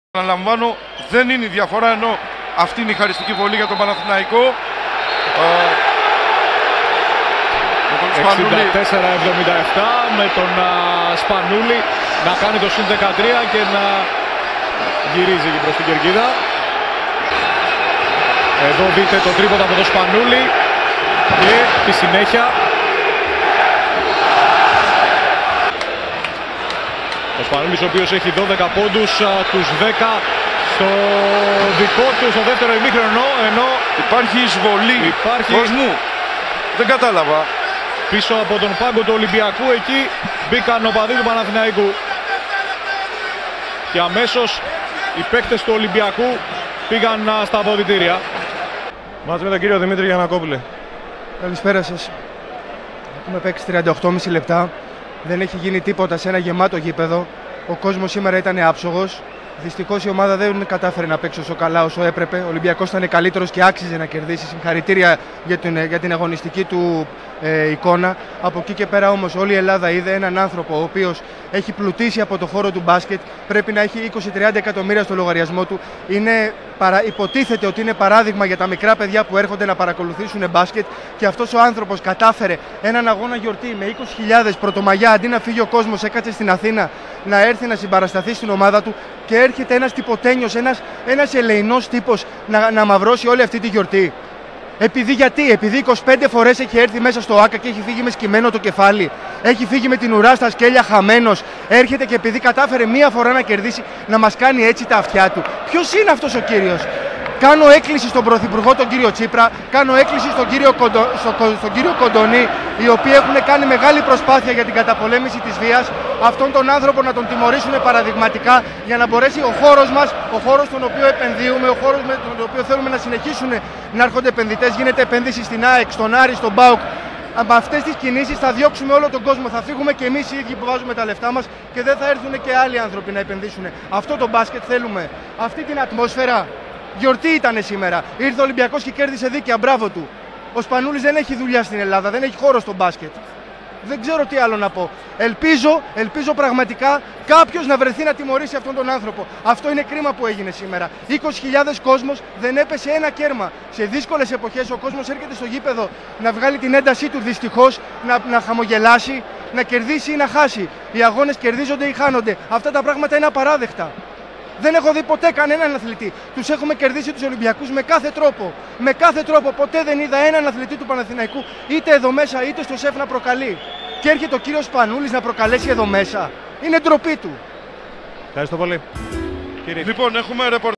Αναλαμβάνω, δεν είναι η διαφορά, ενώ αυτή είναι η χαριστική βολή για τον Παναθηναϊκό. 64-77 με τον Σπανούλη να κάνει το συν 13 και να γυρίζει και προς την κερκίδα. Εδώ δείτε το τρίποντα από τον Σπανούλη και τη συνέχεια. Ο Σπανούλης, ο οποίος έχει 12 πόντους, τους 10 στο δικό του στο δεύτερο ημίχρονο, ενώ υπάρχει εισβολή κόσμου. Δεν κατάλαβα. Πίσω από τον πάγκο του Ολυμπιακού, εκεί μπήκαν οπαδοί του Παναθηναϊκού. Και αμέσως οι παίκτες του Ολυμπιακού πήγαν στα αποδυτήρια. Μάτς με τον κύριο Δημήτρη Γιαννακόπουλε. Καλησπέρα σας. Έχουμε παίξει 38,5 λεπτά. Δεν έχει γίνει τίποτα σε ένα γεμάτο γήπεδο. Ο κόσμος σήμερα ήταν άψογος. Δυστυχώς η ομάδα δεν κατάφερε να παίξει όσο καλά όσο έπρεπε. Ο Ολυμπιακός ήταν καλύτερος και άξιζε να κερδίσει. Συγχαρητήρια για την αγωνιστική του εικόνα. Από εκεί και πέρα όμως όλη η Ελλάδα είδε έναν άνθρωπο ο οποίος έχει πλουτίσει από το χώρο του μπάσκετ. Πρέπει να έχει 20-30 εκατομμύρια στο λογαριασμό του. Υποτίθεται ότι είναι παράδειγμα για τα μικρά παιδιά που έρχονται να παρακολουθήσουν μπάσκετ. Και αυτός ο άνθρωπος κατάφερε έναν αγώνα γιορτή με 20.000 Πρωτομαγιά. Αντί να φύγει ο κόσμος, έκατσε στην Αθήνα να έρθει να συμπαρασταθεί στην ομάδα του. Και έρχεται ένας τυποτένιος, ένας ελεεινός τύπος να μαυρώσει όλη αυτή τη γιορτή. Επειδή 25 φορές έχει έρθει μέσα στο ΆΚΑ και έχει φύγει με σκυμμένο το κεφάλι, έχει φύγει με την ουρά στα σκέλια χαμένος, έρχεται και επειδή κατάφερε μία φορά να κερδίσει, να μας κάνει έτσι τα αυτιά του. Ποιος είναι αυτός ο κύριος? Κάνω έκκληση στον Πρωθυπουργό τον κύριο Τσίπρα, κάνω έκκληση στον κύριο Κοντονή, οι οποίοι έχουν κάνει μεγάλη προσπάθεια για την καταπολέμηση της βίας. Αυτόν τον άνθρωπο να τον τιμωρήσουν παραδειγματικά, για να μπορέσει ο χώρος μας, ο χώρος στον οποίο επενδύουμε, ο χώρος με τον οποίο θέλουμε να συνεχίσουν να έρχονται επενδυτές. Γίνεται επένδυση στην ΑΕΚ, στον Άρη, στον ΠΑΟΚ. Με αυτές τις κινήσεις θα διώξουμε όλο τον κόσμο. Θα φύγουμε και εμείς οι ίδιοι που βάζουμε τα λεφτά μας και δεν θα έρθουν και άλλοι άνθρωποι να επενδύσουν. Αυτό το μπάσκετ θέλουμε. Αυτή την ατμόσφαιρα. Γιορτή ήταν σήμερα. Ήρθε ο Ολυμπιακός και κέρδισε δίκαια. Μπράβο του. Ο Σπανούλης δεν έχει δουλειά στην Ελλάδα, δεν έχει χώρο στο μπάσκετ. Δεν ξέρω τι άλλο να πω. Ελπίζω πραγματικά κάποιος να βρεθεί να τιμωρήσει αυτόν τον άνθρωπο. Αυτό είναι κρίμα που έγινε σήμερα. 20.000 κόσμος, δεν έπεσε ένα κέρμα. Σε δύσκολες εποχές ο κόσμος έρχεται στο γήπεδο να βγάλει την έντασή του, δυστυχώς, να χαμογελάσει, να κερδίσει ή να χάσει. Οι αγώνες κερδίζονται ή χάνονται. Αυτά τα πράγματα είναι απαράδεκτα. Δεν έχω δει ποτέ κανέναν αθλητή. Τους έχουμε κερδίσει τους Ολυμπιακούς με κάθε τρόπο. Με κάθε τρόπο. Ποτέ δεν είδα έναν αθλητή του Παναθηναϊκού, είτε εδώ μέσα είτε στο ΣΕΦ, να προκαλεί. Και έρχεται ο κύριος Σπανούλης να προκαλέσει εδώ μέσα. Είναι ντροπή του. Ευχαριστώ πολύ. Λοιπόν, έχουμε ρεπορτάζ.